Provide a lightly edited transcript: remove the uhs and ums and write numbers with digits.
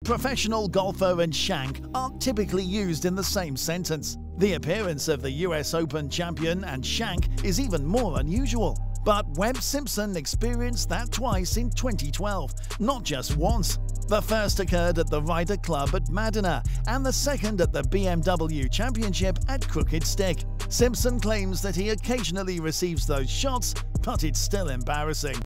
Professional golfer and shank aren't typically used in the same sentence. The appearance of the US Open champion and shank is even more unusual. But Webb Simpson experienced that twice in 2012, not just once. The first occurred at the Ryder Club at Madinah and the second at the BMW Championship at Crooked Stick. Simpson claims that he occasionally receives those shots, but it's still embarrassing.